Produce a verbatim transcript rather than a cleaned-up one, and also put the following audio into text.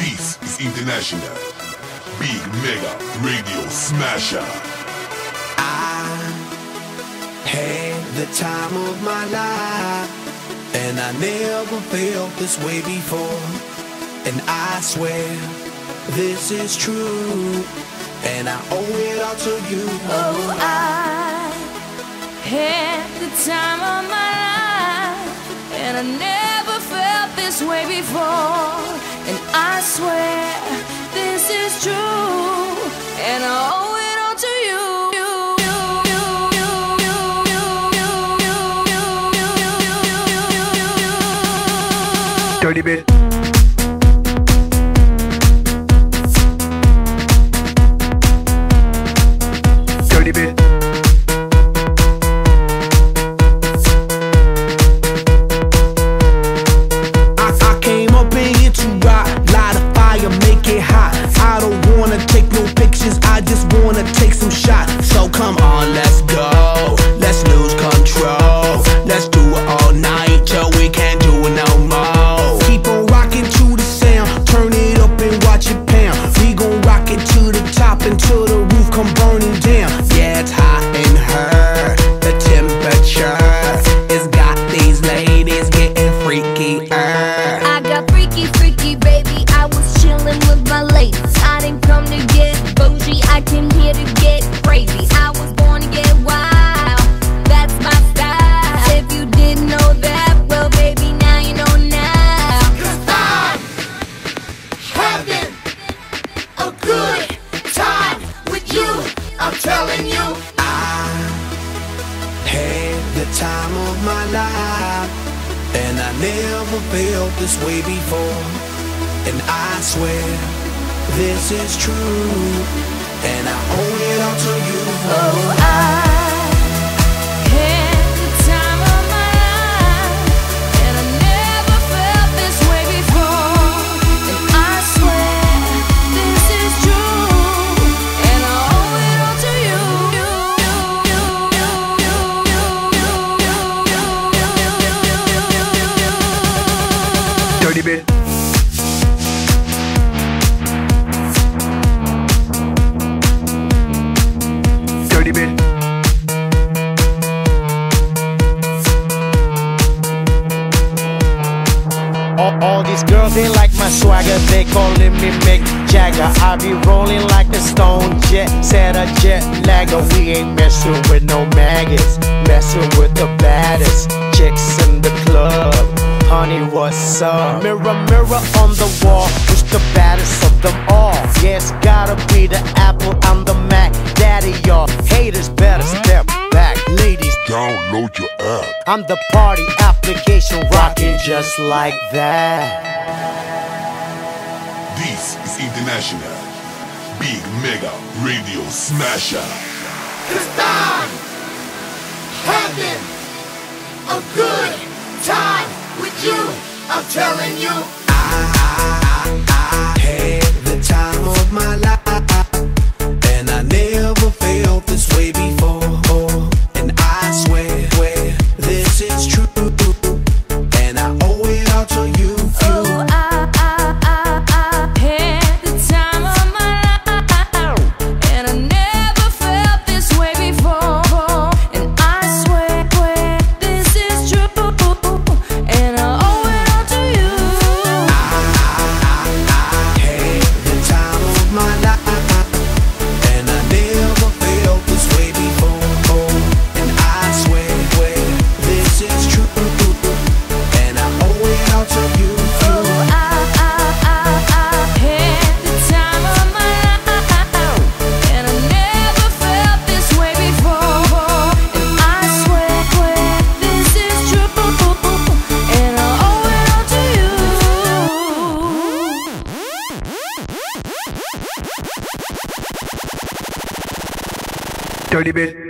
This is International Big Mega Radio Smasher. I had the time of my life, and I never felt this way before. And I swear this is true, and I owe it all to you. Oh, I had the time of my life, and I never felt this way before. And I swear this is true, and I owe it all to you. Dirty bit. Dirty bit. I, I came up in here to rock, light a fire, make it hot. I don't wanna take no pictures, I just wanna take some shots. So come on, let's go, let's lose control. Let's do it all night till we can't do it no more. Keep on rocking to the sound, turn it up and watch it pound. We gon' rock it to the top until the roof come burning down. Yeah, it's hot in her, the temperature has got these ladies getting freaky. I got freaky, freaky, baby. I was chillin' with my ladies. I didn't come to get bougie, I came here to get crazy. I was born to get wild, that's my style. If you didn't know that, well, baby, now you know now. 'Cause I'm having a good time with you, I'm telling you. I had the time of my life, and I never felt this way before. And I swear this is true, and I owe it all to you. Oh, I had the time of my life, and I never felt this way before. And I swear this is true, and I owe it all to you. Dirty bit. Dirty bit. All, all these girls, they like my swagger, they calling me Mick Jagger. I be rolling like a stone jet, set a jet lagger. We ain't messing with no maggots, messing with the baddest chicks in the club. Honey, what's up? Mirror, mirror on the wall, who's the baddest of them all? Yeah, it's gotta be the Apple, I'm the Mac. Daddy, y'all haters better step back. Ladies, Download your app. I'm the party application, rocking just like that. This is International Big Mega Radio Smasher. 'Cause I'm having a good time with you, I'm telling you. I, I had the time of my life, and I never felt this way before. And I swear, swear this is true, and I owe it all to you. Oh, I, I, I, I had the time of my life, and I never felt this way before. And I swear, swear this is true, and I owe it all to you. I, I had the time of my life, and I never felt this way before. And I swear, swear this is true, and I owe it all to you. Oh, I, I, I, I had the time of my life, and I never felt this way before. And I swear, swear this is true, and I owe it all to you. Dirty bit.